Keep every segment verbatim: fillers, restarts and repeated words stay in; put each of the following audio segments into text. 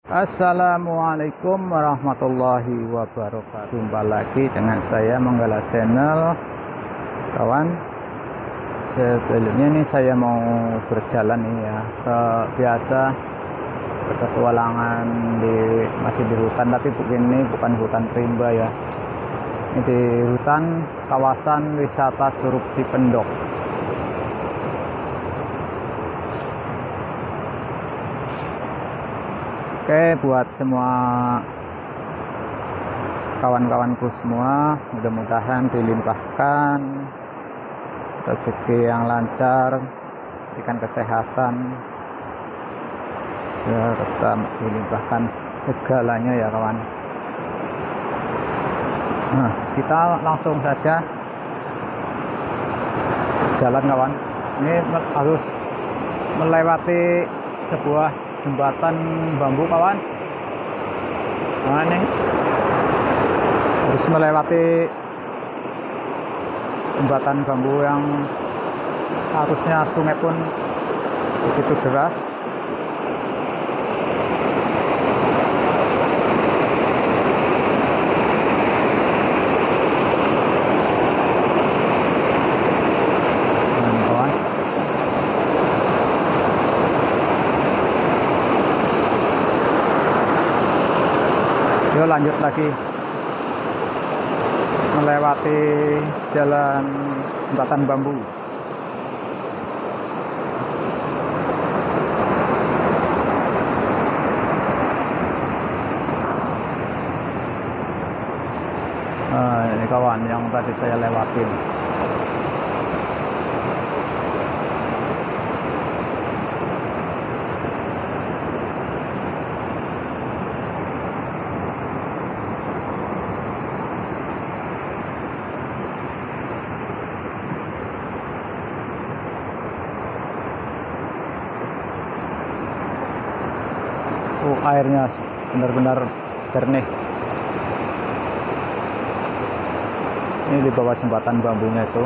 Assalamualaikum warahmatullahi wabarakatuh. Jumpa lagi dengan saya Manggala Channel, kawan. Sebelumnya nih saya mau berjalan nih ya, ke biasa petualangan di masih di hutan, tapi ini bukan hutan rimba ya. Ini di hutan kawasan wisata Curug Cipendok. Oke, buat semua kawan-kawanku semua, mudah-mudahan dilimpahkan rezeki yang lancar, diberikan kesehatan, serta dilimpahkan segalanya ya kawan. Nah, kita langsung saja jalan kawan. Ini harus melewati sebuah jembatan bambu kawan. Nah, ini harus melewati jembatan bambu yang harusnya sungai pun begitu deras. Yuk lanjut lagi melewati jalan jembatan bambu. Nah, ini kawan yang tadi saya lewatin. Oh, airnya benar-benar jernih. Ini di bawah jembatan bambunya itu.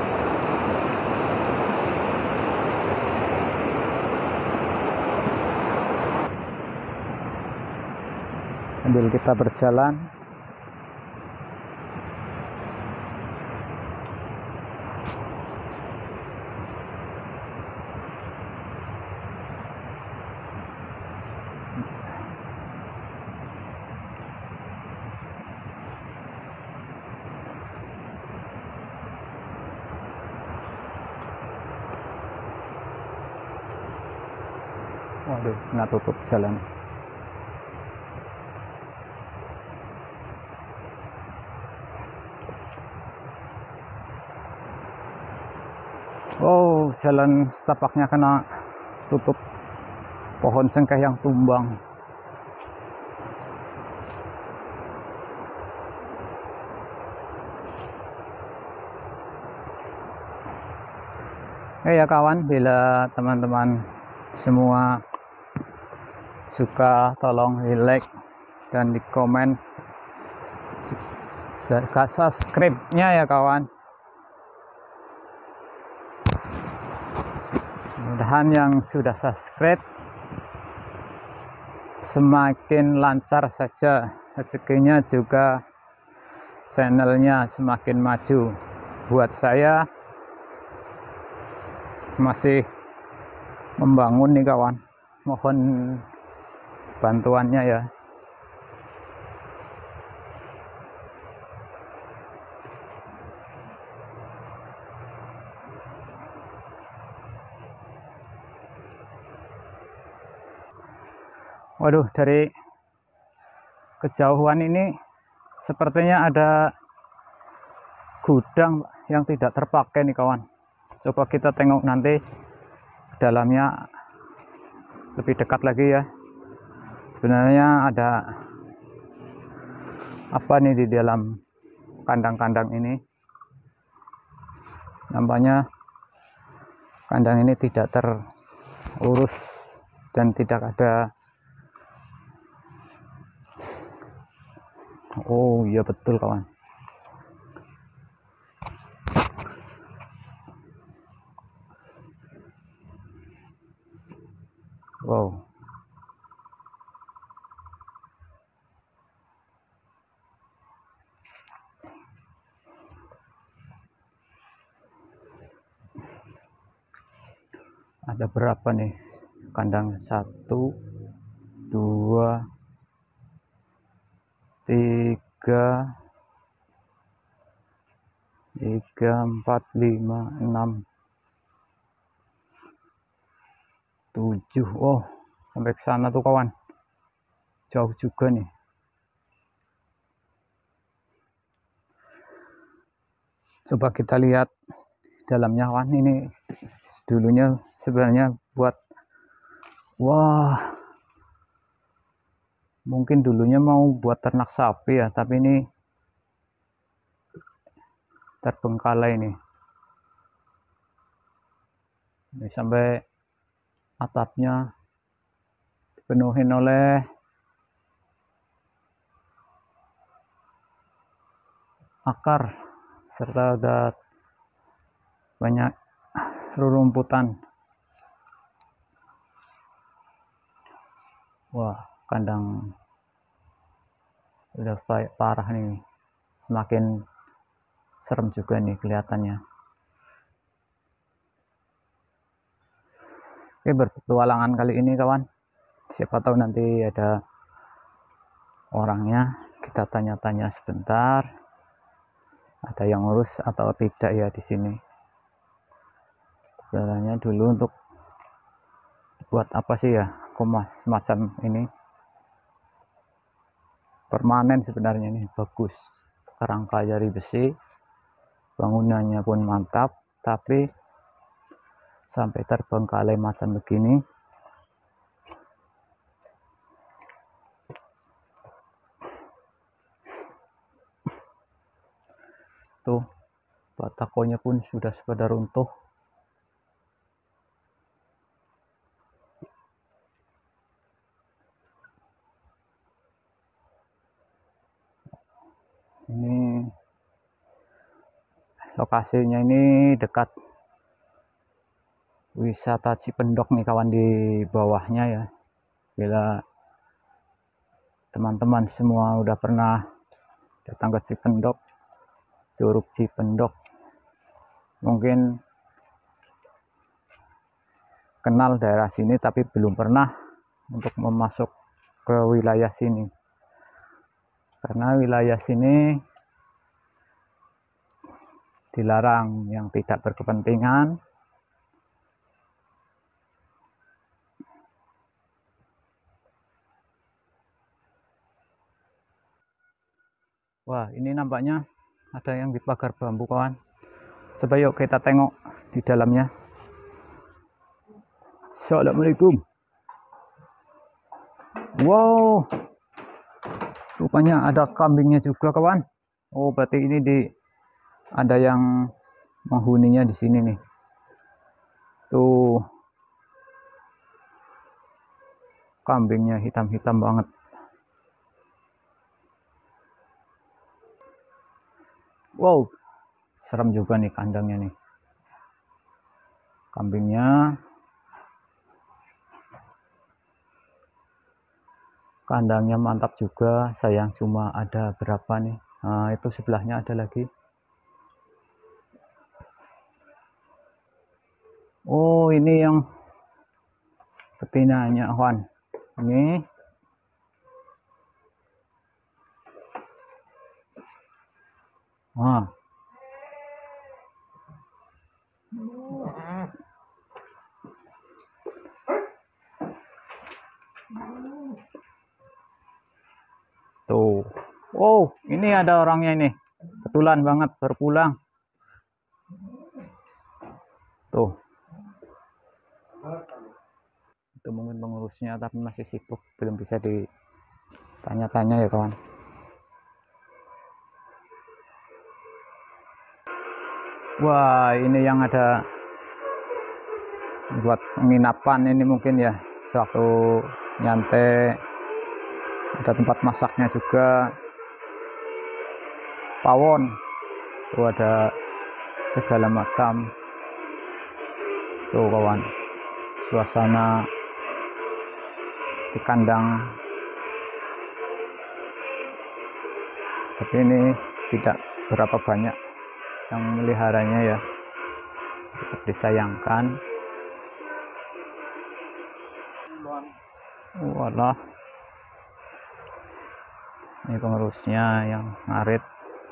Sambil kita berjalan, waduh, nggak tutup jalan. Oh, jalan setapaknya kena tutup pohon cengkeh yang tumbang. Eh ya kawan, bila teman-teman semua suka, tolong di like dan di komen, juga subscribe-nya ya kawan. Mudah-mudahan yang sudah subscribe semakin lancar saja rezekinya, juga channelnya semakin maju. Buat saya masih membangun nih kawan, mohon bantuannya ya. Waduh, dari kejauhan ini sepertinya ada gudang yang tidak terpakai nih kawan. Coba kita tengok nanti dalamnya lebih dekat lagi ya. Sebenarnya ada apa nih di dalam kandang-kandang ini. Nampaknya kandang ini tidak terurus dan tidak ada. Oh iya betul kawan. Wow. ada berapa nih kandang? Satu, dua, tiga, tiga, empat, lima, enam, tujuh. Oh, sampai ke sana tuh kawan, jauh juga nih. Coba kita lihat dalamnya kawan. Ini dulunya sebenarnya buat, wah, mungkin dulunya mau buat ternak sapi ya, tapi ini terbengkalai nih. Ini sampai atapnya dipenuhin oleh akar, serta ada banyak rerumputan. Wah, kandang udah parah nih, semakin serem juga nih kelihatannya. Oke, berpetualangan kali ini kawan, siapa tahu nanti ada orangnya, kita tanya-tanya sebentar, ada yang ngurus atau tidak ya di sini. Sebenarnya dulu untuk buat apa sih ya, kemas semacam ini, permanen sebenarnya ini, bagus, kerangka dari besi, bangunannya pun mantap, tapi sampai terbengkalai macam begini. Tuh, batakonya pun sudah pada runtuh. Ini lokasinya ini dekat wisata Cipendok nih kawan, di bawahnya ya. Bila teman-teman semua udah pernah datang ke Cipendok, Curug Cipendok, mungkin kenal daerah sini tapi belum pernah untuk memasuk ke wilayah sini, karena wilayah sini dilarang yang tidak berkepentingan. Wah, ini nampaknya ada yang di pagar bambu kawan. Coba yuk kita tengok di dalamnya. Assalamualaikum. Wow, rupanya ada kambingnya juga kawan. Oh, berarti ini di ada yang menghuninya di sini nih. Tuh, kambingnya hitam-hitam banget. Wow, serem juga nih kandangnya nih. Kambingnya, kandangnya mantap juga. Sayang cuma ada berapa nih. Nah, itu sebelahnya ada lagi. Oh, ini yang betinanya kawan. Ini wah, tuh. Wow, ini ada orangnya ini. Kebetulan banget berpulang. Tuh. Itu mungkin pengurusnya tapi masih sibuk, belum bisa ditanya-tanya ya kawan. Wah, ini yang ada buat penginapan ini mungkin ya, sewaktu nyantai. Ada tempat masaknya juga, pawon, tuh ada segala macam. Tuh kawan, suasana di kandang, tapi ini tidak berapa banyak yang meliharanya ya, cukup disayangkan. walah, ini pengurusnya yang ngarit.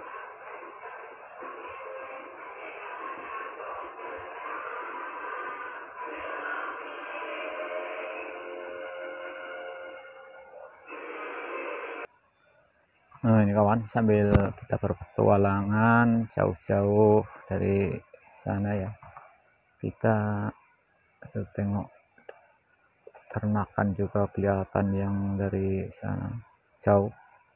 Nah ini kawan, sambil kita berpetualangan jauh-jauh dari sana ya, kita tengok ternakan juga kelihatan yang dari sana jauh.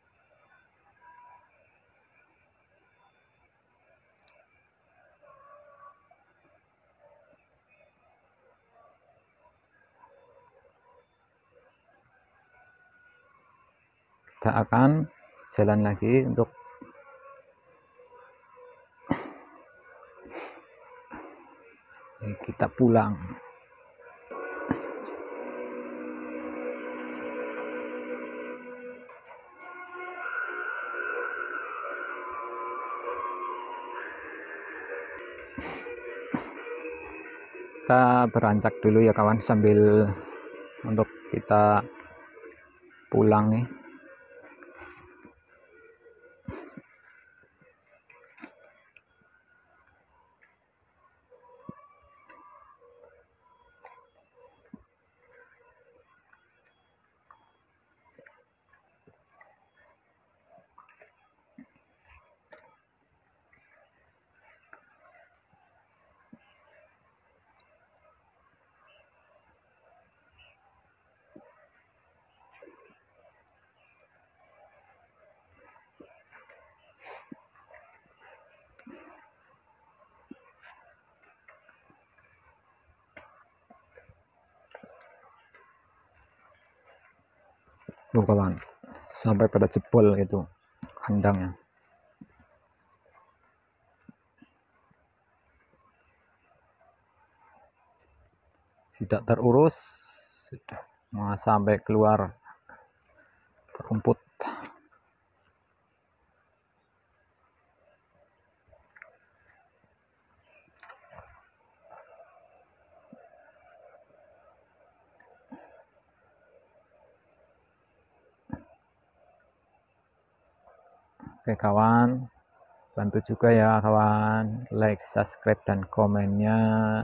Kita akan jalan lagi untuk kita pulang. Kita beranjak dulu ya kawan, sambil untuk kita pulang nih. Tuh kawan, sampai pada jebol itu kandangnya. Tidak terurus, sudah mau sampai keluar rumput. Oke kawan, bantu juga ya kawan, like, subscribe, dan komennya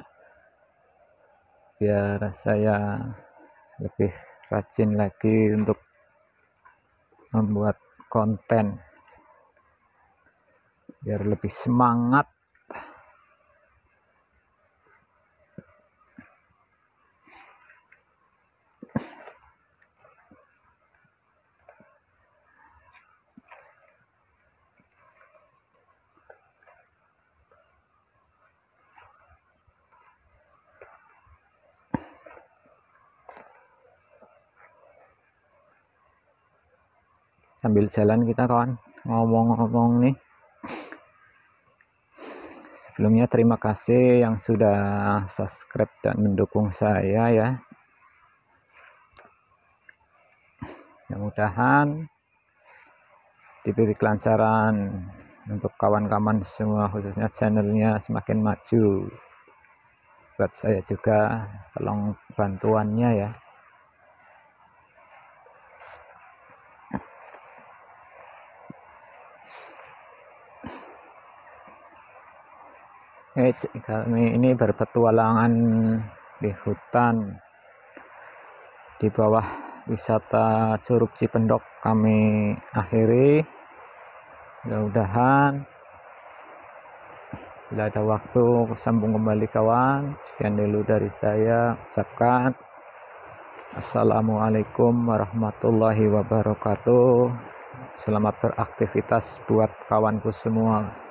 biar saya lebih rajin lagi untuk membuat konten, biar lebih semangat. Sambil jalan kita kawan, ngomong-ngomong nih, sebelumnya terima kasih yang sudah subscribe dan mendukung saya ya. Mudah-mudahan diberi kelancaran untuk kawan-kawan semua, khususnya channelnya semakin maju. Buat saya juga tolong bantuannya ya. Eh, kami ini berpetualangan di hutan di bawah wisata Curug Cipendok kami akhiri. Mudah-mudahan bila ada waktu sambung kembali kawan. Sekian dulu dari saya, ucapkan assalamualaikum warahmatullahi wabarakatuh. Selamat beraktivitas buat kawanku semua.